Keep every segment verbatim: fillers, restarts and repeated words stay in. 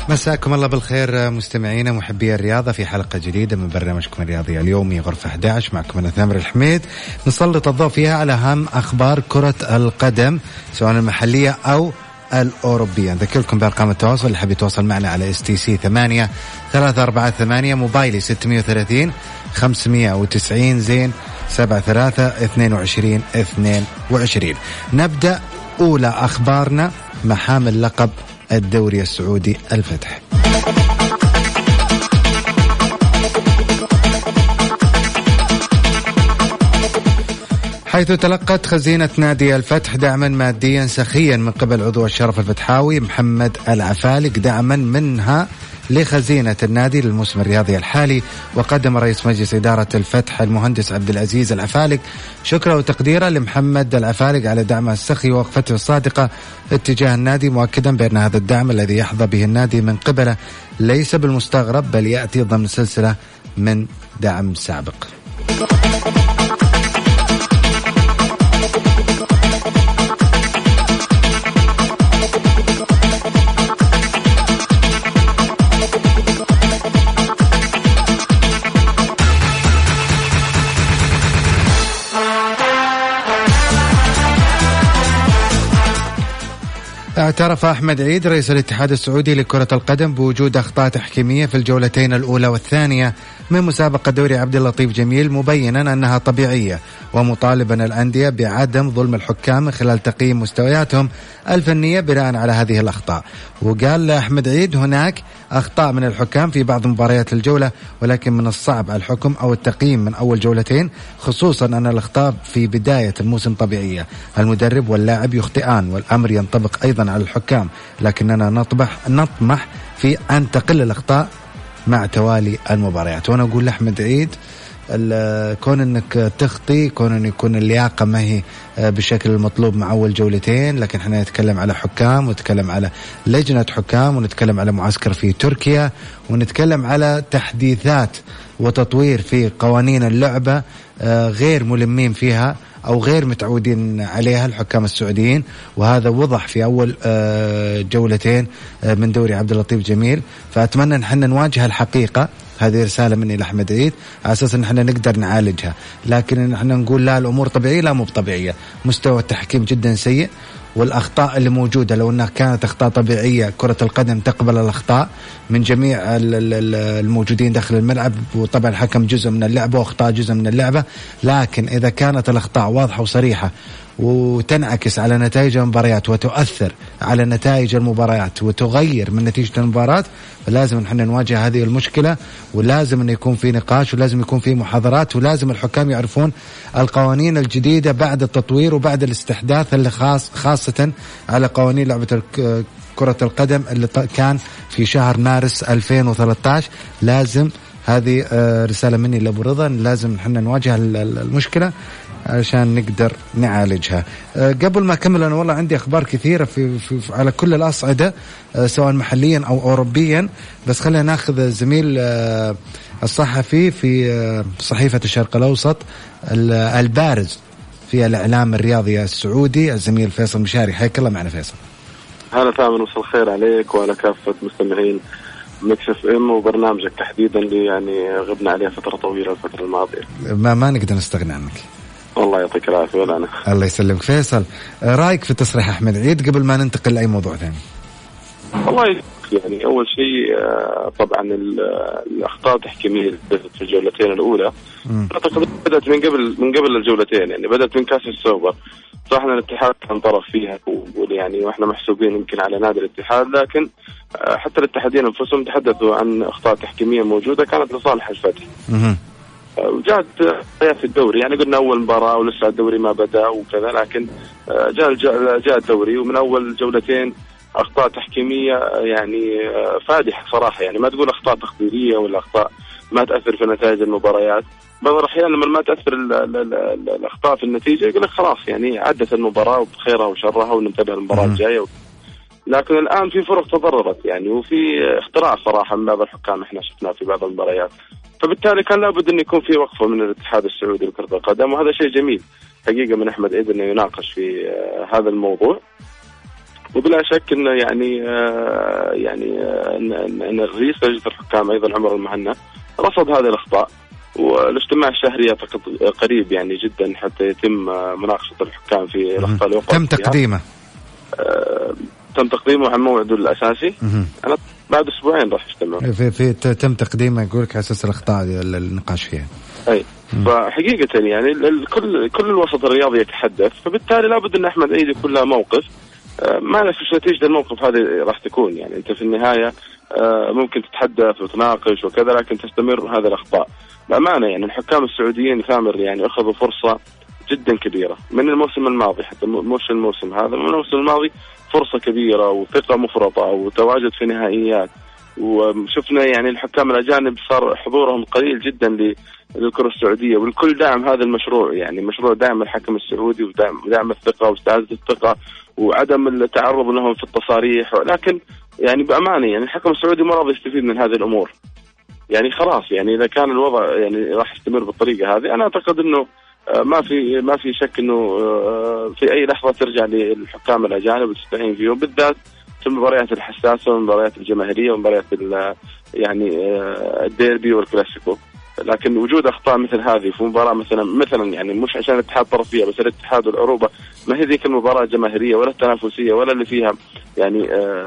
مساكم الله بالخير مستمعينا محبي الرياضة في حلقة جديدة من برنامجكم الرياضي اليومي غرفة أحد عشر. معكم أنا ثامر الحميد، نسلط الضوء فيها على أهم أخبار كرة القدم سواء المحلية أو الأوروبية. نذكركم بأرقام التواصل اللي حاب يتواصل معنا على اس تي سي ثمانية ثلاثة أربعة ثمانية، موبايلي ستمية وثلاثين خمسمية وتسعين زين سبعة ثلاثة اثنين وعشرين اثنين وعشرين. نبدأ أولى أخبارنا مع حامل لقب الدوري السعودي الفتح. حيث تلقت خزينة نادي الفتح دعما ماديا سخيا من قبل عضو الشرف الفتحاوي محمد العفالق، دعما منها لخزينة النادي للموسم الرياضي الحالي. وقدم رئيس مجلس إدارة الفتح المهندس عبد العزيز العفالق شكرا وتقديرا لمحمد العفالق على دعمه السخي ووقفته الصادقة اتجاه النادي، مؤكدا بأن هذا الدعم الذي يحظى به النادي من قبله ليس بالمستغرب بل يأتي ضمن سلسلة من دعم سابق. اعترف أحمد عيد رئيس الاتحاد السعودي لكرة القدم بوجود أخطاء تحكيمية في الجولتين الأولى والثانية من مسابقة دوري عبد اللطيف جميل، مبينا أنها طبيعية ومطالبا الأندية بعدم ظلم الحكام من خلال تقييم مستوياتهم الفنية بناء على هذه الأخطاء. وقال أحمد عيد هناك أخطاء من الحكام في بعض مباريات الجولة، ولكن من الصعب الحكم أو التقييم من أول جولتين، خصوصا أن الأخطاء في بداية الموسم طبيعية. المدرب واللاعب يخطئان والأمر ينطبق أيضا على الحكام، لكننا نطمح نطمح في أن تقل الأخطاء مع توالي المباريات. وأنا أقول لأحمد عيد كون أنك تخطي، كون أن يكون اللياقة ما هي بالشكل المطلوب مع أول جولتين، لكن احنا نتكلم على حكام ونتكلم على لجنة حكام ونتكلم على معسكر في تركيا ونتكلم على تحديثات وتطوير في قوانين اللعبة غير ملمين فيها أو غير متعودين عليها الحكام السعوديين، وهذا وضح في أول جولتين من دوري عبد اللطيف جميل. فأتمنى أن احنا نواجه الحقيقة. هذه رسالة مني لأحمد عيد على أساس أن احنا نقدر نعالجها، لكن إن احنا نقول لا الأمور طبيعية، لا مو طبيعية. مستوى التحكيم جدا سيء، والأخطاء اللي موجودة لو أنها كانت أخطاء طبيعية كرة القدم تقبل الأخطاء من جميع الموجودين داخل الملعب، وطبعا الحكم جزء من اللعبة وأخطاء جزء من اللعبة. لكن إذا كانت الأخطاء واضحة وصريحة وتنعكس على نتائج المباريات وتؤثر على نتائج المباريات وتغير من نتيجة المباراة، فلازم نحن نواجه هذه المشكلة، ولازم أن يكون في نقاش، ولازم يكون في محاضرات، ولازم الحكام يعرفون القوانين الجديدة بعد التطوير وبعد الاستحداث اللي خاص خاصة على قوانين لعبة كرة القدم اللي كان في شهر مارس ألفين وثلاثة عشر. لازم هذه رسالة مني لأبو رضا، لازم نحن نواجه المشكلة عشان نقدر نعالجها. قبل ما أكمل أنا والله عندي أخبار كثيرة في, في, في على كل الأصعدة سواء محليا أو أوروبيا، بس خلينا ناخذ الزميل الصحفي في صحيفة الشرق الأوسط البارز في الإعلام الرياضي السعودي الزميل فيصل مشاري. حياك الله معنا فيصل. هلا ثامن، وصل خير عليك وعلى كافة مستمعين ميكس اف ام وبرنامجك تحديدا اللي يعني غبنا عليه فترة طويلة الفترة الماضية. ما ما نقدر نستغنى عنك. والله يعطيك العافية. ولا أنا. الله يسلمك. فيصل، رأيك في تصريح أحمد عيد قبل ما ننتقل لأي موضوع ثاني؟ والله يعني أول شيء طبعا الأخطاء التحكيمية في الجولتين الأولى أعتقد بدأت من قبل من قبل الجولتين، يعني بدأت من كأس السوبر. صح أن الاتحاد كان طرف فيها يعني وإحنا محسوبين يمكن على نادي الاتحاد، لكن حتى الاتحادين أنفسهم تحدثوا عن أخطاء تحكيمية موجودة كانت لصالح الفتح. وجاءت في الدوري، يعني قلنا أول مباراة ولسه الدوري ما بدأ وكذا، لكن جاء جاء الدوري ومن أول جولتين أخطاء تحكيمية يعني فادحة صراحة. يعني ما تقول أخطاء تقديرية ولا أخطاء ما تأثر في نتائج المباريات. بعض الأحيان لما ما تأثر ال ال ال ال الأخطاء في النتيجة يقول لك خلاص يعني عدت المباراة وبخيرها وشرها وننتبه المباراة الجاية. لكن الآن في فرق تضررت يعني، وفي اختراع صراحة من بعض الحكام احنا شفناه في بعض المباريات، فبالتالي كان لابد أن يكون في وقفة من الاتحاد السعودي لكرة القدم، وهذا شيء جميل حقيقة من أحمد عيد أنه يناقش في هذا الموضوع. وبلا شك انه يعني آه يعني آه ان, إن الرئيس لجنة الحكام ايضا عمر المهنا رصد هذه الاخطاء، والاجتماع الشهري اعتقد قريب يعني جدا حتى يتم مناقشة الحكام في الاخطاء اللي تم تقديمه آه تم تقديمه عن موعده الاساسي. انا بعد اسبوعين راح يجتمع في في تم تقديمه يقول لك على اساس الاخطاء النقاش فيها. اي فحقيقة يعني كل كل الوسط الرياضي يتحدث، فبالتالي لابد ان احمد عيد يكون له موقف. ما نعرف ايش نتيجة الموقف هذه راح تكون، يعني انت في النهاية ممكن تتحدث وتناقش وكذا، لكن تستمر هذه الاخطاء. بأمانة يعني الحكام السعوديين ثامر يعني اخذوا فرصة جدا كبيرة من الموسم الماضي، حتى مش الموسم هذا، من الموسم الماضي فرصة كبيرة وثقة مفرطة وتواجد في نهائيات. وشفنا يعني الحكام الأجانب صار حضورهم قليل جدا للكرة السعودية، والكل دعم هذا المشروع، يعني مشروع دعم الحكم السعودي ودعم الثقة واستعادة الثقة وعدم التعرض لهم في التصاريح. ولكن يعني بأمانة يعني الحكم السعودي ما راضي يستفيد من هذه الأمور. يعني خلاص يعني إذا كان الوضع يعني راح يستمر بالطريقة هذه، أنا أعتقد إنه ما في ما في شك إنه في أي لحظة ترجع للحكام الأجانب وتستعين فيهم، بالذات في المباريات الحساسة والمباريات الجماهيرية ومباريات يعني الديربي والكلاسيكو. لكن وجود أخطاء مثل هذه في مباراة مثلا مثلا يعني مش عشان الاتحاد طرف فيها، بس الاتحاد والعروبة ما هي ذيك المباراة الجماهيرية ولا التنافسية ولا اللي فيها يعني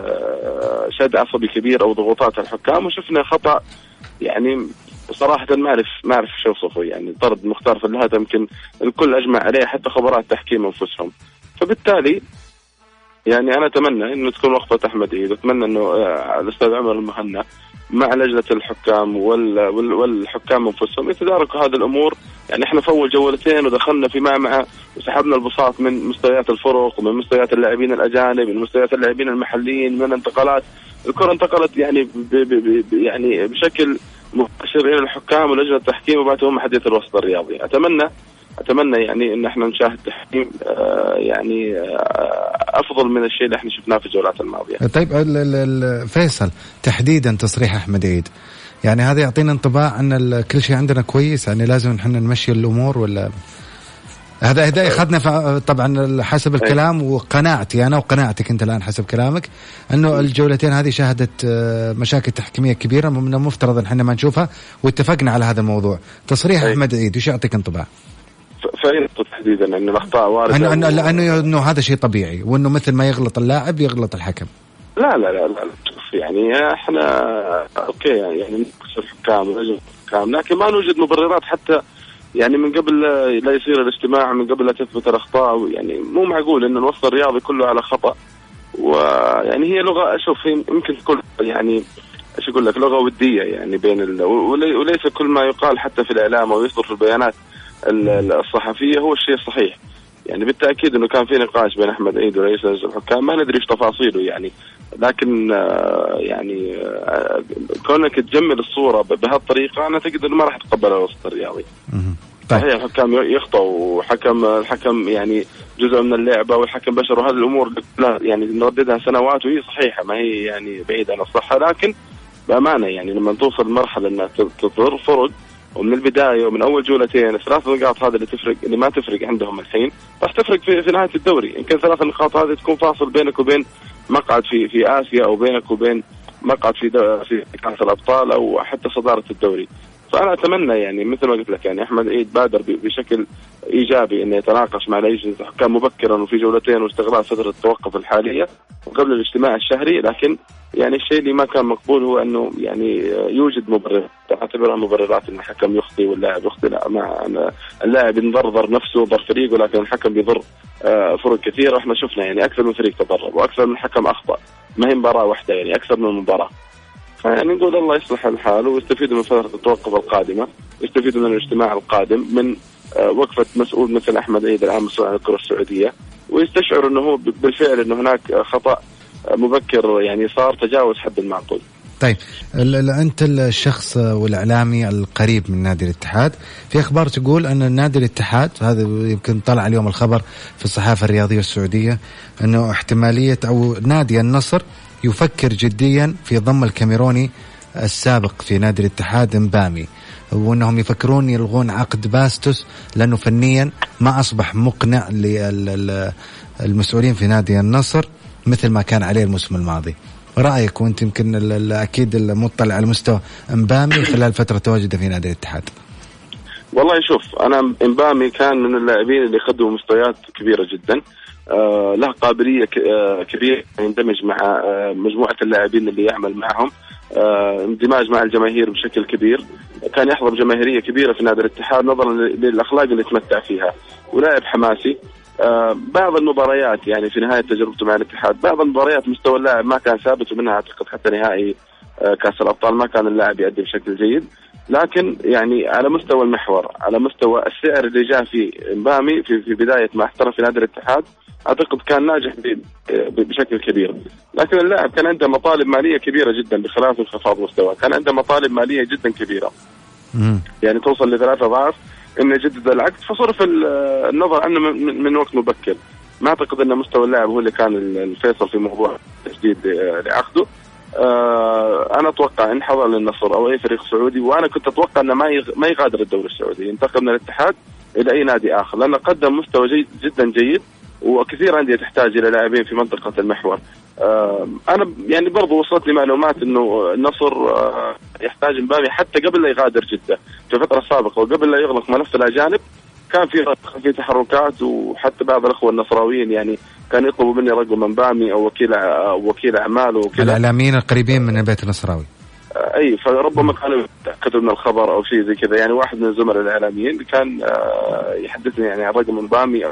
شد عصبي كبير أو ضغوطات الحكام. وشفنا خطأ يعني صراحة ما أعرف ما أعرف شو وصفه، يعني طرد مختار في الهدف يمكن الكل أجمع عليه حتى خبراء التحكيم أنفسهم. فبالتالي يعني أنا أتمنى إنه تكون وقفة أحمد عيد، أتمنى إنه الأستاذ عمر المهنا مع لجنة الحكام والحكام أنفسهم يتداركوا هذه الأمور. يعني إحنا في أول جولتين ودخلنا في معمعة وسحبنا البساط من مستويات الفرق ومن مستويات اللاعبين الأجانب من مستويات اللاعبين المحليين من انتقالات. الكرة انتقلت يعني ب ب ب يعني بشكل مباشر إلى الحكام ولجنة التحكيم وبعدهم محدية الوسط الرياضي. أتمنى أتمنى يعني إن إحنا نشاهد تحكيم آه يعني آه أفضل من الشيء اللي إحنا شفناه في الجولات الماضية. طيب فيصل تحديدا تصريح أحمد عيد يعني هذا يعطينا انطباع أن كل شيء عندنا كويس، يعني لازم نحن نمشي الأمور، ولا هذا هذا أخذنا طبعا حسب الكلام وقناعتي أنا وقناعتك أنت الآن حسب كلامك أنه الجولتين هذه شهدت مشاكل تحكيمية كبيرة من المفترض أن احنا ما نشوفها، واتفقنا على هذا الموضوع. تصريح أي. أحمد عيد وش يعطيك انطباع؟ فأين تحديدا أن الأخطاء واردة؟ أنه, أنه, لأنه إنه هذا شيء طبيعي، وإنه مثل ما يغلط اللاعب يغلط الحكم. لا لا لا لا يعني إحنا أوكي يعني نقص الحكام ونجم الحكام، لكن ما نوجد مبررات حتى يعني من قبل لا يصير الاجتماع، من قبل لا تثبت الأخطاء. يعني مو معقول إن الوسط الرياضي كله على خطأ. ويعني هي لغة أشوف يمكن تكون يعني ايش اقول لك لغة ودية يعني بين ال... وليس كل ما يقال حتى في الإعلام أو يصدر في البيانات الصحفية هو الشيء الصحيح. يعني بالتأكيد إنه كان في نقاش بين أحمد عيد ورئيس لجنة الحكام، ما ندري إيش تفاصيله يعني، لكن يعني كونك تجمل الصورة بهالطريقة أنا أعتقد إنه ما راح تقبل الوسط الرياضي. طيب. صحيح الحكام يخطئوا وحكم الحكم يعني جزء من اللعبة والحكم بشر، وهذه الأمور يعني نرددها سنوات وهي صحيحة ما هي يعني بعيدة عن الصحة. لكن بأمانة يعني لما توصل مرحلة أنها تضر فرق ومن البداية ومن أول جولتين ثلاث نقاط هذا اللي تفرق اللي ما تفرق عندهم الحين راح تفرق في, في نهاية الدوري. يمكن ثلاث نقاط هذه تكون فاصل بينك وبين مقعد في في آسيا أو بينك وبين مقعد في في كأس الأبطال أو حتى صدارة الدوري. فأنا أتمنى يعني مثل ما قلت لك يعني أحمد عيد بادر بشكل إيجابي إنه يتناقش مع لجنة الحكام مبكرا وفي جولتين واستغلال فترة التوقف الحالية وقبل الاجتماع الشهري. لكن يعني الشيء اللي ما كان مقبول هو أنه يعني يوجد مبرر تعتبرها مبررات أن الحكم يخطي واللاعب يخطي. لا، مع اللاعب يضر نفسه وضر فريقه، لكن الحكم بيضر فرق كثيرة. احنا شفنا يعني أكثر من فريق تضرر وأكثر من حكم أخطأ، ما هي مباراة واحدة يعني أكثر من مباراة. يعني نقول الله يصلح الحال ويستفيدوا من فترة التوقف القادمة، يستفيدوا من الاجتماع القادم من وقفة مسؤول مثل أحمد عيد العام مسؤول عن الكرة السعودية، ويستشعر أنه هو بالفعل أنه هناك خطأ مبكر يعني صار تجاوز حد المعقول. طيب أنت الشخص والإعلامي القريب من نادي الاتحاد، في أخبار تقول أن نادي الاتحاد هذا يمكن طلع اليوم الخبر في الصحافة الرياضية السعودية أنه احتمالية أو نادي النصر يفكر جديا في ضم الكاميروني السابق في نادي الاتحاد مبامي، وأنهم يفكرون يلغون عقد باستوس لأنه فنيا ما أصبح مقنع للمسؤولين في نادي النصر، مثل ما كان عليه الموسم الماضي. رأيك وانت يمكن أكيد المطلع على مستوى مبامي خلال فترة تواجده في نادي الاتحاد؟ والله شوف، أنا مبامي كان من اللاعبين اللي خدوا مستويات كبيرة جدا، آه له قابلية آه كبيرة يندمج مع آه مجموعة اللاعبين اللي يعمل معهم، آه اندماج مع الجماهير بشكل كبير، كان يحظى بجماهيرية كبيرة في نادي الاتحاد نظرا للأخلاق اللي تمتع فيها، ولاعب حماسي. آه بعض المباريات يعني في نهاية تجربته مع الاتحاد بعض المباريات مستوى اللاعب ما كان ثابت، ومنها أعتقد حتى نهائي آه كأس الأبطال ما كان اللاعب يؤدي بشكل جيد. لكن يعني على مستوى المحور، على مستوى السعر اللي جاء في مبامي في, في بداية ما احترف في نادي الاتحاد، أعتقد كان ناجح بشكل كبير. لكن اللاعب كان عنده مطالب مالية كبيرة جدا بخلاف انخفاض مستوى، كان عنده مطالب مالية جدا كبيرة يعني توصل لثلاثة أضعاف إنه يجدد العقد، فصرف النظر عنه من وقت مبكر. ما أعتقد أن مستوى اللاعب هو اللي كان الفيصل في موضوع تجديد لعقده. آه أنا أتوقع إن حضر للنصر أو أي فريق سعودي، وأنا كنت أتوقع أنه ما ما يغادر الدوري السعودي، ينتقل من الاتحاد إلى أي نادي آخر، لأنه قدم مستوى جيد جدا جيد، وكثير أندية تحتاج إلى لاعبين في منطقة المحور. آه أنا يعني برضو وصلتني معلومات إنه النصر آه يحتاج مبامي حتى قبل لا يغادر جدة في الفترة السابقة، وقبل لا يغلق ملف الأجانب كان في في تحركات، وحتى بعض الأخوة النصراويين يعني كان يطلبوا مني رقم مبامي أو وكيل أو وكيل أعماله وكذا، الإعلاميين القريبين من البيت النصراوي. آه أي فربما كانوا يتأكدوا من الخبر أو شيء زي كذا. يعني واحد من الزملاء الإعلاميين كان آه يحدثني يعني عن رقم مبامي،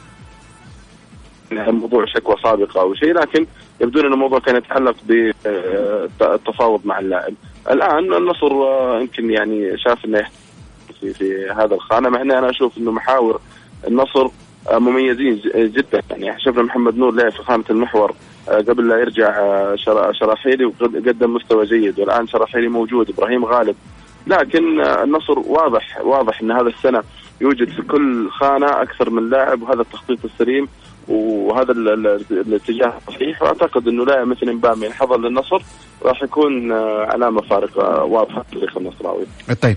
الموضوع شكوى سابقة أو شيء، لكن يبدو أن الموضوع كان يتعلق بالتفاوض مع اللاعب. الآن النصر يمكن يعني شاف أنه في, في هذا الخانة، مع أني أنا أشوف أنه محاور النصر مميزين جدا. يعني شفنا محمد نور لعب في خانة المحور قبل لا يرجع شراحيلي وقدم مستوى جيد، والآن شراحيلي موجود، إبراهيم غالب. لكن النصر واضح واضح أن هذا السنة يوجد في كل خانة أكثر من لاعب، وهذا التخطيط السليم وهذا الاتجاه الصحيح. واعتقد انه لاعب مثل مبامي حضر للنصر راح يكون علامه فارقه واضحه في التاريخ النصراوي. طيب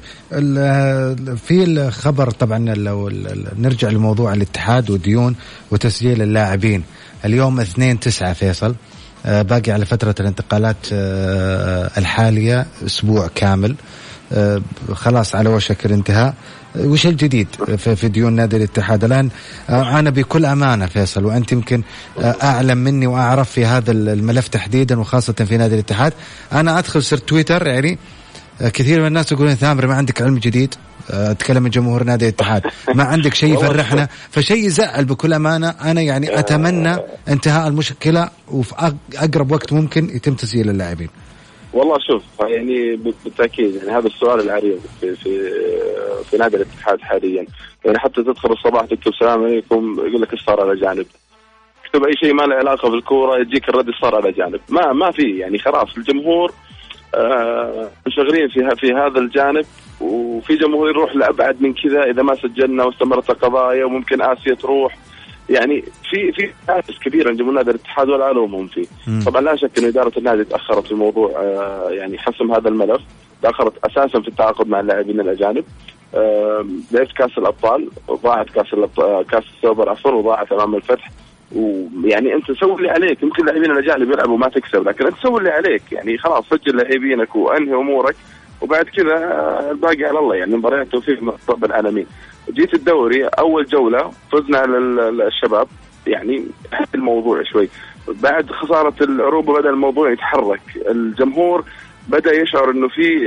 في الخبر طبعا لو نرجع لموضوع الاتحاد وديون وتسجيل اللاعبين، اليوم اثنين تسعة فيصل، باقي على فتره الانتقالات الحاليه اسبوع كامل، خلاص على وشك الانتهاء. وش الجديد في ديون نادي الاتحاد الآن؟ أنا بكل أمانة فيصل، وأنت يمكن أعلم مني وأعرف في هذا الملف تحديدا وخاصة في نادي الاتحاد. أنا أدخل سر تويتر، يعني كثير من الناس يقولون ثامر ما عندك علم جديد، أتكلم من جمهور نادي الاتحاد، ما عندك شيء يفرحنا، فشيء يزعل بكل أمانة. أنا يعني أتمنى انتهاء المشكلة وفي أقرب وقت ممكن يتم تسجيل اللاعبين. والله شوف يعني بالتأكيد يعني هذا السؤال العريض في في في نادي الاتحاد حاليا. يعني حتى تدخل الصباح تكتب السلام عليكم يقول لك ايش صار على جانب، تكتب اي شيء ما له علاقه بالكوره يجيك الرد صار على جانب. ما ما في يعني خلاص الجمهور آه مشغلين في في هذا الجانب، وفي جمهور يروح لأبعد من كذا إذا ما سجلنا واستمرت القضايا وممكن آسيا تروح. يعني في في تنافس كبير عند جمهور نادي الاتحاد ولا ألومهم فيه. طبعا لا شك أن إدارة النادي تأخرت في موضوع آه يعني حسم هذا الملف، تأخرت أساسا في التعاقد مع اللاعبين الأجانب. آه لعبت كأس الأبطال وضاعت كأس كأس السوبر عفوا وضاعت أمام الفتح. ويعني أنت سوي اللي عليك، يمكن اللاعبين الأجانب يلعبوا ما تكسب، لكن أنت سوي اللي عليك. يعني خلاص سجل لاعبينك وأنهي أمورك، وبعد كذا الباقي على الله. يعني مباريات توفيق من رب العالمين. جيت الدوري أول جولة فزنا على الشباب، يعني حتى الموضوع شوي بعد خسارة العروبة بدأ الموضوع يتحرك، الجمهور بدأ يشعر إنه في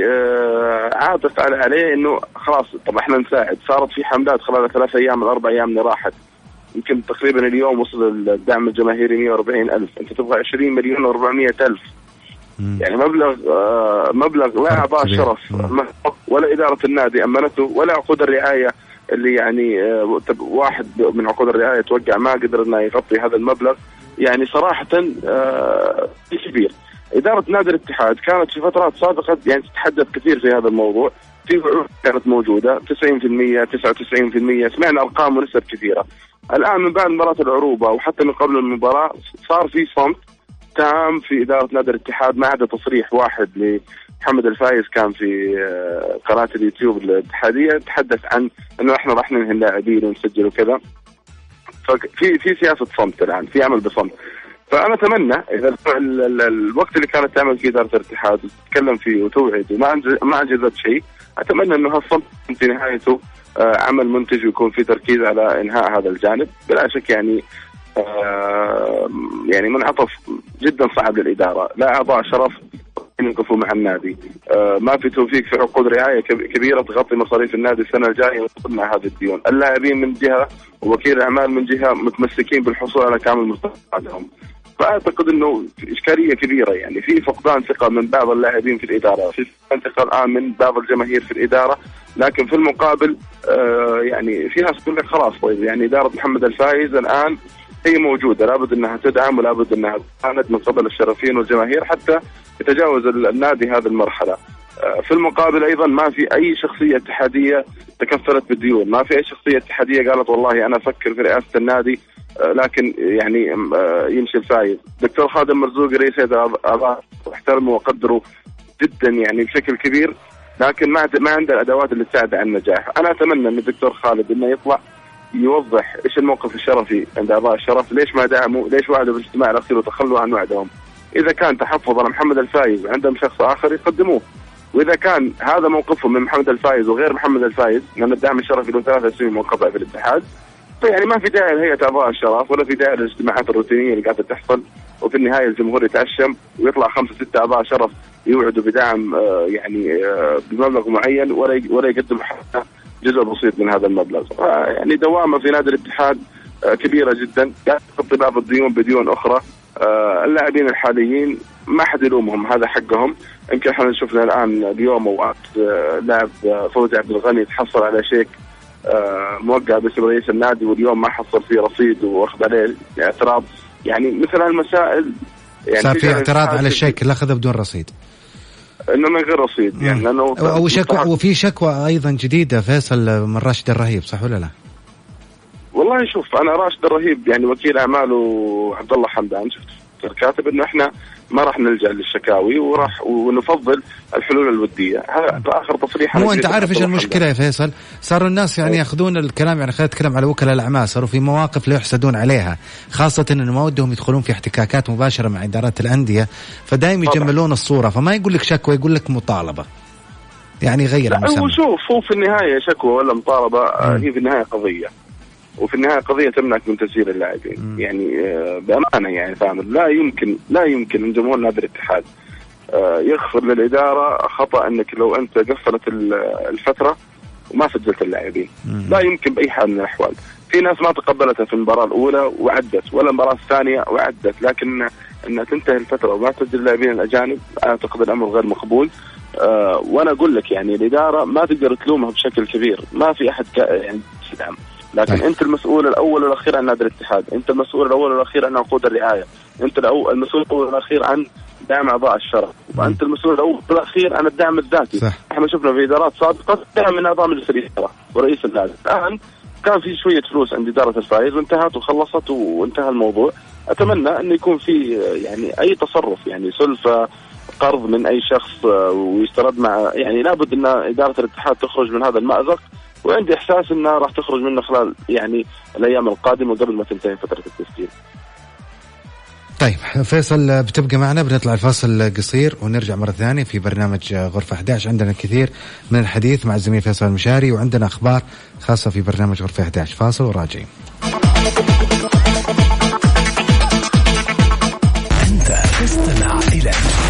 عاطف على عليه إنه خلاص طب إحنا نساعد. صارت في حملات خلال ثلاث أيام الأربع أيام اللي راحت، يمكن تقريبا اليوم وصل الدعم الجماهيري مئة وأربعين ألف، أنت تبغى عشرين مليون وأربعمائة ألف. يعني مبلغ آه مبلغ لا أعطاه شرف ولا إدارة النادي أمنته ولا عقود الرعاية اللي يعني آه واحد من عقود الرعاية توقع ما قدر إنه يغطي هذا المبلغ. يعني صراحة آه كبير. إدارة نادي الاتحاد كانت في فترات سابقة يعني تتحدث كثير في هذا الموضوع، في وعود كانت موجودة تسعين بالمئة تسعة وتسعين بالمئة، سمعنا أرقام ونسب كثيرة. الآن من بعد مباراة العروبة وحتى من قبل المباراة صار في صمت تام في إدارة نادي الاتحاد، ما عدا تصريح واحد لمحمد الفايز كان في قناة اليوتيوب الاتحادية تحدث عن أنه إحنا راح ننهي اللاعبين ونسجل وكذا. ففي في سياسة صمت الآن، في عمل بصمت. فأنا أتمنى إذا الوقت اللي كانت تعمل فيه إدارة الاتحاد وتتكلم فيه وتوعد وما ما أنجزت شيء، أتمنى إنه هالصمت في نهايته عمل منتج ويكون في تركيز على إنهاء هذا الجانب. بلا شك يعني يعني منعطف جدا صعب للإدارة، لا أعضاء شرف ينقفوا مع النادي، ما في توفيق في عقود رعاية كبيرة تغطي مصاريف النادي السنة الجاية مع هذه الديون، اللاعبين من جهة ووكيل الأعمال من جهة متمسكين بالحصول على كامل مستحقاتهم. فأعتقد أنه إشكالية كبيرة، يعني في فقدان ثقة من بعض اللاعبين في الإدارة، في فقدان ثقة الآن من بعض الجماهير في الإدارة، لكن في المقابل آه يعني في ناس تقول لك خلاص طيب يعني إدارة محمد الفايز الآن هي موجودة، لابد أنها تدعم ولابد أنها تساند من قبل الشرفيين والجماهير حتى يتجاوز النادي هذه المرحلة. آه في المقابل أيضا ما في أي شخصية اتحادية تكفلت بالديون، ما في أي شخصية اتحادية قالت والله أنا أفكر في رئاسة النادي لكن يعني يمشي الفايز. دكتور خادم مرزوق رئيس أعضاء واحترمه وقدره جدا يعني بشكل كبير، لكن ما ما عنده الأدوات اللي تساعد على النجاح. أنا أتمنى من الدكتور خالد إنه يطلع يوضح إيش الموقف الشرفي عند أعضاء الشرف، ليش ما دعموا، ليش وعدوا بالاجتماع الأخير وتخلوا عن وعدهم. إذا كان تحفظ على محمد الفايز وعندهم شخص آخر يقدموه، وإذا كان هذا موقفهم من محمد الفايز وغير محمد الفايز لأن الدعم الشرفي له ثلاث سنين منقطع في الاتحاد، يعني ما في داعي لهيئة أعضاء الشرف ولا في داعي للاجتماعات الروتينية اللي قاعدة تحصل، وفي النهاية الجمهور يتعشم ويطلع خمسة ستة أعضاء شرف يوعدوا بدعم آه يعني آه بمبلغ معين ولا ولا يقدم حتى جزء بسيط من هذا المبلغ. آه يعني دوامة في نادي الاتحاد آه كبيرة جدا، قاعد تغطي بعض الديون بديون أخرى. آه اللاعبين الحاليين ما حد يلومهم، هذا حقهم. يمكن احنا شفنا الآن اليوم وقت آه لاعب آه فوزي عبد الغني تحصل على شيك آه موقع باسم رئيس النادي واليوم ما حصل فيه رصيد واخذ عليه اعتراض. يعني مثل هالمسائل يعني صار في اعتراض على الشيك اللي اخذه بدون رصيد، انه من غير رصيد يعني لانه او شكوى. وفي شكوى ايضا جديده فيصل من راشد الرهيب، صح ولا لا؟ والله شوف انا راشد الرهيب يعني وكيل اعماله عبد الله حمدان شفت كاتب انه احنا ما راح نلجأ للشكاوي وراح ونفضل الحلول الوديه. هذا اخر تصريح. مو انت عارف ايش المشكله يا فيصل؟ صاروا الناس يعني ياخذون الكلام، يعني خلينا نتكلم على وكلاء الاعمال، صاروا في مواقف لا يحسدون عليها، خاصه انه ما ودهم يدخلون في احتكاكات مباشره مع ادارات الانديه، فدايم يجملون الصوره، فما يقول لك شكوى يقول لك مطالبه، يعني غير المسمى. هو شوف هو في النهايه شكوى ولا مطالبه م. هي في النهايه قضيه، وفي النهاية قضية تمنعك من تسجيل اللاعبين. م. يعني بأمانة يعني فاهم لا يمكن لا يمكن أن جمهور نادي الاتحاد يغفر للإدارة خطأ أنك لو أنت قفلت الفترة وما سجلت اللاعبين. لا يمكن بأي حال من الأحوال. في ناس ما تقبلتها في المباراة الأولى وعدت، ولا المباراة الثانية وعدت، لكن أن تنتهي الفترة وما تسجل اللاعبين الأجانب أعتقد الأمر غير مقبول. أه وأنا أقول لك يعني الإدارة ما تقدر تلومها بشكل كبير، ما في أحد يعني يدعم، لكن طيب. انت المسؤول الاول والاخير عن نادي الاتحاد، انت المسؤول الاول والاخير عن عقود الرعايه، انت المسؤول الاول والاخير عن دعم اعضاء الشرف، وانت المسؤول الاول والاخير عن الدعم الذاتي. صح. احنا شفنا في ادارات سابقه دعم من اعضاء مجلس الاداره ورئيس النادي، الان كان في شويه فلوس عند اداره الفايز وانتهت وخلصت وانتهى الموضوع. اتمنى انه يكون في يعني اي تصرف، يعني سلفه قرض من اي شخص ويسترد مع، يعني لابد ان اداره الاتحاد تخرج من هذا المأزق، وعندي إحساس أنها راح تخرج منه خلال يعني الأيام القادمة قبل ما تنتهي فترة التسجيل. طيب فيصل بتبقى معنا، بنطلع الفاصل قصير ونرجع مرة ثانية في برنامج غرفة أحد عشر. عندنا كثير من الحديث مع الزميل فيصل المشاري، وعندنا أخبار خاصة في برنامج غرفة أحد عشر. فاصل وراجعين. أنت تستمع إلى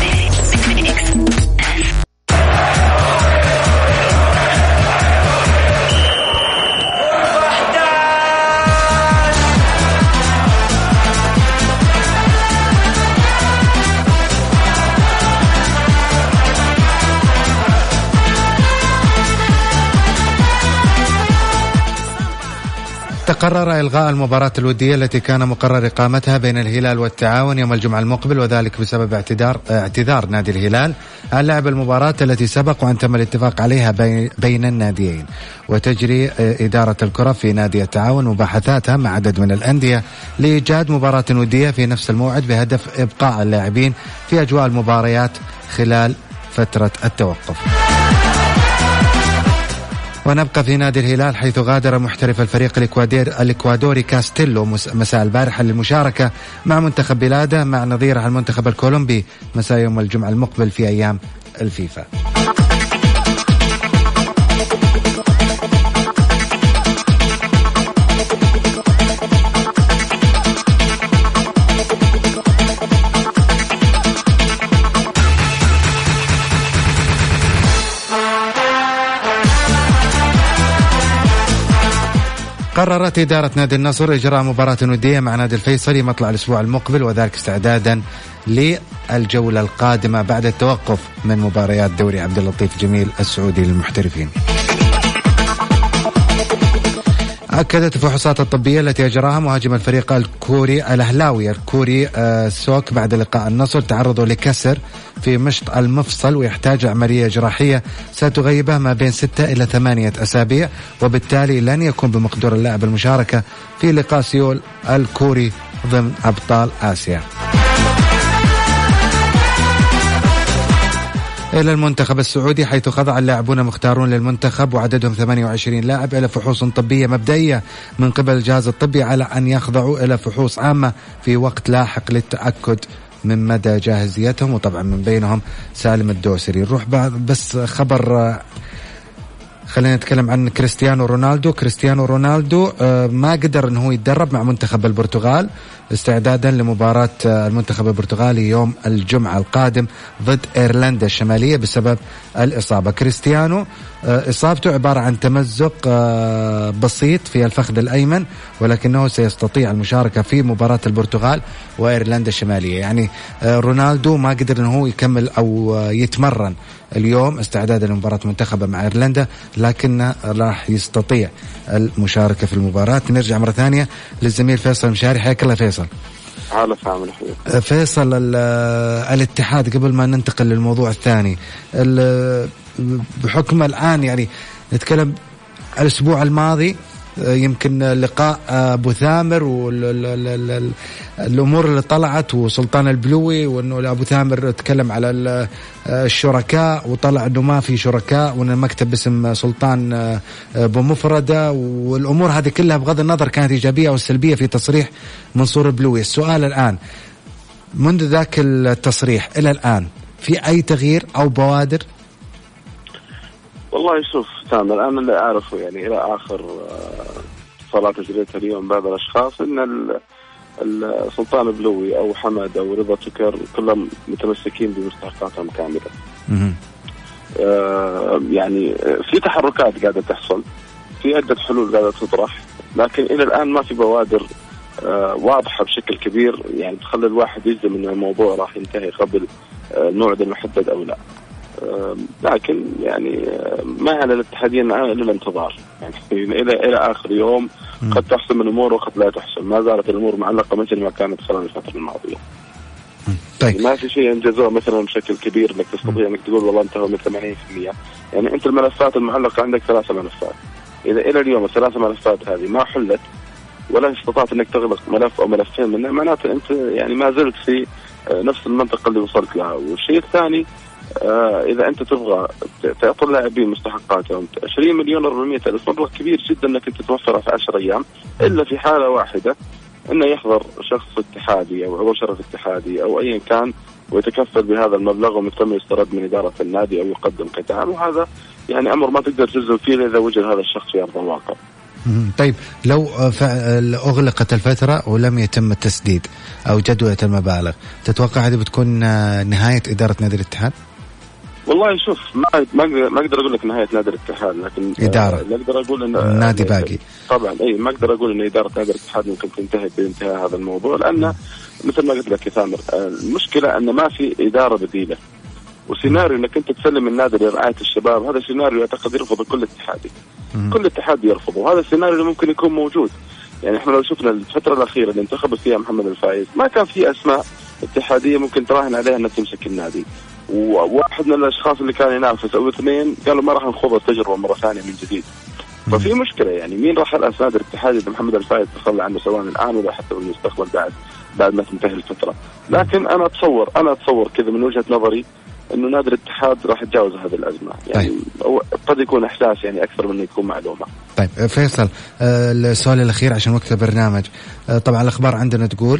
تقرر إلغاء المباراة الودية التي كان مقرر إقامتها بين الهلال والتعاون يوم الجمعة المقبل، وذلك بسبب اعتذار اعتذار نادي الهلال عن لعب المباراة التي سبق وأن تم الاتفاق عليها بين الناديين. وتجري إدارة الكرة في نادي التعاون مباحثاتها مع عدد من الأندية لإيجاد مباراة ودية في نفس الموعد بهدف إبقاء اللاعبين في أجواء المباريات خلال فترة التوقف. ونبقى في نادي الهلال حيث غادر محترف الفريق الإكوادوري كاستيلو مساء البارحة للمشاركة مع منتخب بلاده مع نظيره المنتخب الكولومبي مساء يوم الجمعة المقبل في أيام الفيفا. قررت إدارة نادي النصر إجراء مباراة ودية مع نادي الفيصلي مطلع الأسبوع المقبل، وذلك استعدادا للجولة القادمة بعد التوقف من مباريات دوري عبد اللطيف جميل السعودي للمحترفين. أكدت الفحوصات الطبية التي أجراها مهاجم الفريق الكوري الأهلاوي الكوري سوك بعد لقاء النصر تعرضه لكسر في مشط المفصل ويحتاج عملية جراحية ستغيبه ما بين ستة إلى ثمانية أسابيع، وبالتالي لن يكون بمقدور اللاعب المشاركة في لقاء سيول الكوري ضمن أبطال آسيا. إلى المنتخب السعودي حيث خضع اللاعبون مختارون للمنتخب وعددهم ثمانية وعشرين لاعب إلى فحوص طبية مبدئية من قبل الجهاز الطبي على أن يخضعوا إلى فحوص عامة في وقت لاحق للتأكد من مدى جاهزيتهم، وطبعا من بينهم سالم الدوسري. نروح بس خبر، خلينا نتكلم عن كريستيانو رونالدو. كريستيانو رونالدو ما قدر أنه يتدرب مع منتخب البرتغال استعدادا لمباراة المنتخب البرتغالي يوم الجمعة القادم ضد إيرلندا الشمالية بسبب الإصابة. كريستيانو إصابته عبارة عن تمزق بسيط في الفخذ الأيمن، ولكنه سيستطيع المشاركة في مباراة البرتغال وإيرلندا الشمالية. يعني رونالدو ما قدر أنه يكمل أو يتمرن اليوم استعدادا لمباراة منتخبه مع إيرلندا، لكن راح يستطيع المشاركة في المباراة. نرجع مرة ثانية للزميل فيصل مشاري. حياك الله فيصل. هلا فاهم الحين. فيصل، الاتحاد قبل ما ننتقل للموضوع الثاني، بحكم الآن يعني نتكلم الأسبوع الماضي يمكن لقاء أبو ثامر والأمور اللي طلعت وسلطان البلوي، وأنه أبو ثامر تكلم على الشركاء وطلع أنه ما في شركاء وأن المكتب باسم سلطان بمفردة، والأمور هذه كلها بغض النظر كانت إيجابية أو سلبية في تصريح منصور البلوي. السؤال الآن منذ ذاك التصريح إلى الآن في أي تغيير أو بوادر؟ والله شوف تامر، أنا اللي أعرفه يعني إلى آخر اتصالات جريتها اليوم بعض الأشخاص إن السلطان البلوي أو حمد أو رضا تكر كلهم متمسكين بمستحقاتهم كاملة. آه يعني في تحركات قاعدة تحصل، في عدة حلول قاعدة تطرح، لكن إلى الآن ما في بوادر آه واضحة بشكل كبير يعني تخلي الواحد يجزم إن الموضوع راح ينتهي قبل آه الموعد المحدد أو لا. لكن يعني ما على الاتحادية إلا الانتظار يعني إلى إلى آخر يوم. قد تحسم الأمور وقد لا تحسم، ما زالت الأمور معلقة مثل ما كانت خلال الفترة الماضية. طيب. ما في شيء انجزوه مثلا بشكل كبير انك تستطيع انك تقول والله انتهوا من ثمانين بالمئة. يعني انت الملفات المعلقة عندك ثلاثة ملفات، إذا إلى اليوم الثلاثة ملفات هذه ما حلت ولا استطعت انك تغلق ملف او ملفين منها، معناته انت يعني ما زلت في نفس المنطقة اللي وصلت لها. والشيء الثاني آه إذا أنت تبغى تعطي اللاعبين مستحقاتهم عشرين مليون وأربعمائة ألف، مبلغ كبير جدا أنك أنت توفره في عشر أيام، إلا في حالة واحدة أنه يحضر شخص اتحادي أو عضو شرف اتحادي أو أيا كان ويتكفل بهذا المبلغ ومن ثم يسترد من إدارة النادي أو يقدم قطعا، وهذا يعني أمر ما تقدر تجزم فيه إذا وجد هذا الشخص في أرض الواقع. طيب لو أغلقت الفترة ولم يتم التسديد أو جدولة المبالغ، تتوقع هذه بتكون نهاية إدارة نادي الاتحاد؟ والله شوف ما ما ما اقدر اقول لك نهايه نادي الاتحاد، لكن اداره آه اقدر اقول ان النادي باقي. طبعا اي ما اقدر اقول ان اداره نادي الاتحاد ممكن تنتهي بانتهاء هذا الموضوع، لان مثل ما قلت لك يا ثامر آه المشكله ان ما في اداره بديله، وسيناريو انك انت تسلم النادي لرعايه الشباب هذا سيناريو اعتقد يرفض كل اتحادي. كل اتحاد يرفضه، وهذا السيناريو اللي ممكن يكون موجود. يعني احنا لو شفنا الفتره الاخيره اللي انتخب فيها محمد الفايز ما كان في اسماء اتحاديه ممكن تراهن عليها انها تمسك النادي، وواحد من الاشخاص اللي كان ينافس او اثنين قالوا ما راح نخوض التجربه مره ثانيه من جديد. ففي مشكله يعني مين راح الاسناد الاتحادي اذا محمد الفايز تخلى عنه سواء الان ولا حتى بالمستقبل بعد بعد ما تنتهي الفتره. لكن انا اتصور انا اتصور كذا من وجهه نظري إنه نادي الاتحاد راح يتجاوز هذه الأزمة. يعني طيب. قد يكون إحساس يعني أكثر من يكون معلومة. طيب فيصل، آه السؤال الأخير عشان وقت البرنامج. آه طبعا الأخبار عندنا تقول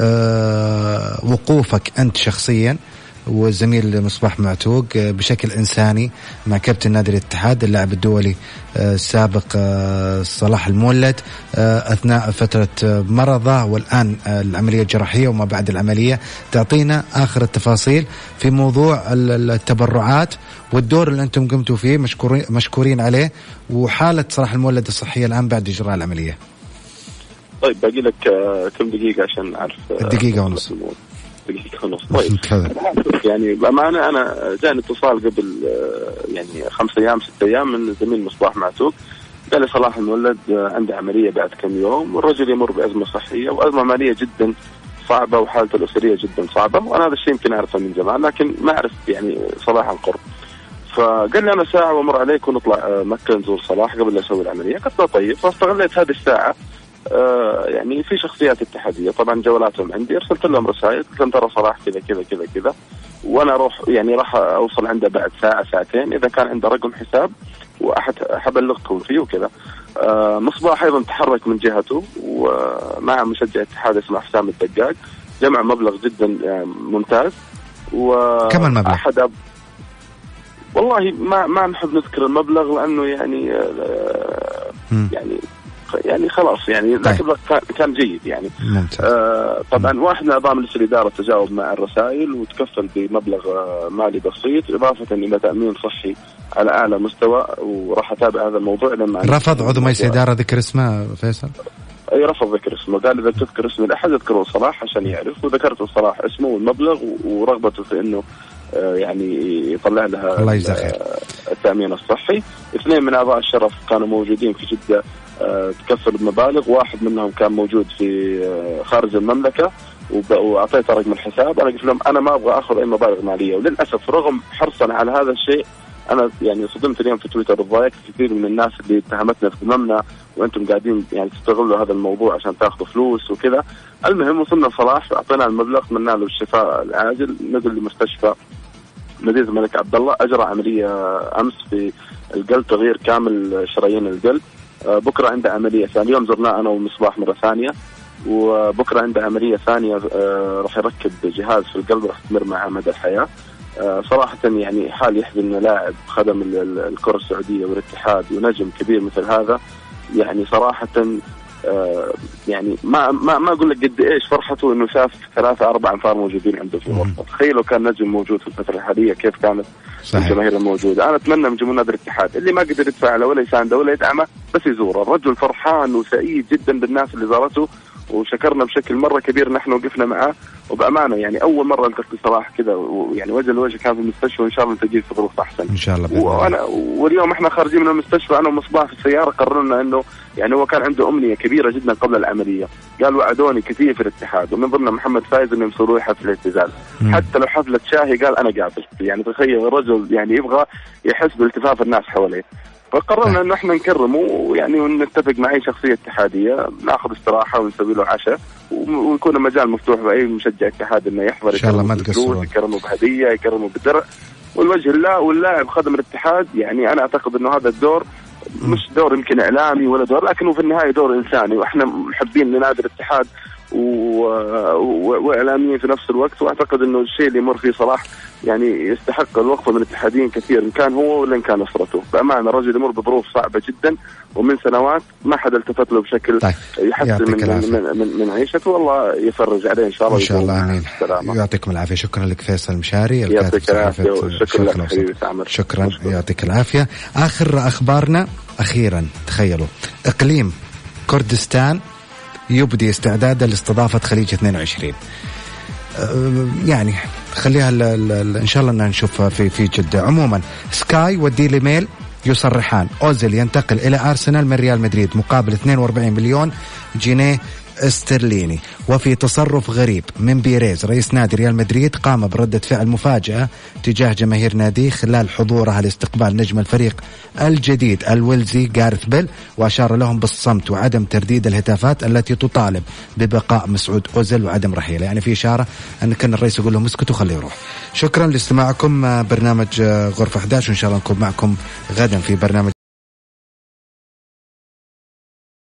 آه وقوفك أنت شخصيا والزميل مصباح معتوق بشكل إنساني مع كابتن نادي الاتحاد اللاعب الدولي السابق صلاح المولد أثناء فترة مرضه والآن العملية الجراحية وما بعد العملية. تعطينا آخر التفاصيل في موضوع التبرعات والدور اللي أنتم قمتوا فيه، مشكورين مشكورين عليه، وحالة صلاح المولد الصحية الآن بعد إجراء العملية. طيب باقي لك كم دقيقة عشان أعرف؟ دقيقة ونص. دقيقة ونص. طيب يعني بأمانة أنا جاني اتصال قبل يعني خمسة أيام ستة أيام من زميل مصباح معتوق، قال لي صلاح المولد عنده عملية بعد كم يوم والرجل يمر بأزمة صحية وأزمة مالية جدا صعبة وحالته الأسرية جدا صعبة، وأنا هذا الشيء يمكن أعرفه من زمان لكن ما أعرف يعني صلاح عن قرب. فقال لي أنا ساعة ومر عليك ونطلع مكة نزور صلاح قبل لا أسوي العملية. قلت له طيب. فاستغليت هذه الساعة آه يعني في شخصيات اتحادية طبعا جولاتهم عندي، ارسلت لهم رسائل قلت لهم ترى صلاح كذا كذا كذا كذا، وانا اروح يعني راح اوصل عنده بعد ساعة ساعتين اذا كان عنده رقم حساب واحد حبلغكم فيه وكذا. آه مصباح ايضا تحرك من جهته ومع مشجع اتحاد اسمه حسام الدقاق، جمع مبلغ جدا ممتاز. كم المبلغ؟ احد أب... والله ما ما نحب نذكر المبلغ لانه يعني آه يعني يعني خلاص يعني لكن كان جيد يعني. آه طبعا واحد من اعضاء مجلس الاداره تجاوب مع الرسائل وتكفل بمبلغ آه مالي بسيط اضافه الى تامين صحي على اعلى مستوى، وراح اتابع هذا الموضوع لما رفض عضو مجلس الاداره ذكر اسمه فيصل. اي رفض ذكر اسمه، قال اذا تذكر اسم الاحد اذكره صلاح عشان يعرف، وذكرت صلاح اسمه والمبلغ ورغبته في انه آه يعني يطلع لها الله يجزاه خير التامين الصحي. اثنين من اعضاء الشرف كانوا موجودين في جده أه تكفل بمبالغ، واحد منهم كان موجود في أه خارج المملكة وأعطيته رقم الحساب. أنا قلت لهم أنا ما أبغى أخذ أي مبالغ مالية، وللأسف رغم حرصنا على هذا الشيء أنا يعني صدمت اليوم في تويتر وضايقت كثير من الناس اللي اتهمتنا في ذممنا وأنتم قاعدين يعني تستغلوا هذا الموضوع عشان تأخذوا فلوس وكذا. المهم وصلنا صلاح أعطينا المبلغ، اتمنى له الشفاء العاجل، نزل لمستشفى مدينة الملك عبد الله، أجرى عملية أمس في القلب تغيير كامل شرايين القلب. بكرة عنده عملية ثانية، يوم زرناه أنا ومصباح مرة ثانية، وبكرة عنده عملية ثانية راح يركب جهاز في القلب راح تمر معه مدى الحياة. صراحة يعني حال يحزن لاعب خدم الكرة السعودية والاتحاد ونجم كبير مثل هذا، يعني صراحة يعني ما ما ما أقول لك قد إيش فرحته إنه شاف ثلاثة أربع أنفار موجودين عنده في الغرفة. تخيلوا كان نجم موجود في الفترة الحالية كيف كانت الجماهير الموجودة. أنا أتمنى من جمهور نادي الاتحاد اللي ما قدر يدفع له ولا يسانده ولا يدعمه بس يزوره. الرجل فرحان وسعيد جدا بالناس اللي زارته وشكرنا بشكل مرة كبير، نحن وقفنا معه وبأمانة يعني أول مرة التقي صلاح كذا ويعني وجه لوجه كان في المستشفى، وإن شاء الله نتجي في ظروف أحسن إن شاء الله. وأنا واليوم إحنا خارجين من المستشفى أنا ومصباح في السيارة قررنا إنه يعني هو كان عنده أمنية كبيرة جدا قبل العملية، قال وعدوني كثير في الاتحاد ومن ضمن محمد فايز إنه يسووا حفلة اعتزال حتى لو حفلة شاهي، قال أنا قابل. يعني تخيل الرجل يعني يبغى يحس بالتفاف الناس حواليه، فقررنا إنه إحنا نكرمه ويعني ونتفق مع أي شخصية اتحادية نأخذ استراحة ونسوي له عشاء ويكون المجال مفتوح بأي مشجع اتحاد إنه يحضر، إن شاء الله ما تقصرون، يكرمه بهدية يكرمه بالدرع والوجه الله. واللاعب خدم الاتحاد يعني أنا أعتقد إنه هذا الدور مش دور يمكن إعلامي ولا دور، لكنه في النهاية دور إنساني، وإحنا محبين لنادي الاتحاد و... و... وإعلاميين في نفس الوقت. وأعتقد إنه الشيء اللي يمر فيه صلاح يعني يستحق الوقفة من الاتحاديين كثير، إن كان هو ولا إن كان أسرته. بأمانة الرجل يمر بظروف صعبة جدا ومن سنوات ما حدا التفت له بشكل طيب. يحسن من, من, من, من عيشته، والله يفرج عليه إن شاء الله. إن شاء الله آمين. يعطيكم العافية. شكرا لك فيصل مشاري. يعطيك العافية. شكرا, شكرا. يعطيك العافية. آخر أخبارنا أخيرا، تخيلوا إقليم كردستان يبدي استعداده لاستضافة خليج اثنين وعشرين. يعني خليها ل ل ل إن شاء الله أن نشوفها في في جدة. عموما سكاي والديلي ميل يصرحان أوزيل ينتقل إلى أرسنال من ريال مدريد مقابل اثنين وأربعين مليون جنيه استرليني. وفي تصرف غريب من بيريز رئيس نادي ريال مدريد، قام بردة فعل مفاجئة تجاه جماهير ناديه خلال حضورها لاستقبال نجم الفريق الجديد الويلزي غارث بيل، وأشار لهم بالصمت وعدم ترديد الهتافات التي تطالب ببقاء مسعود أوزيل وعدم رحيله. يعني في إشارة أن كان الرئيس يقول لهم اسكتوا خليه يروح. شكرا لاستماعكم برنامج غرفة أحد عشر، وإن شاء الله نكون معكم غدا في برنامج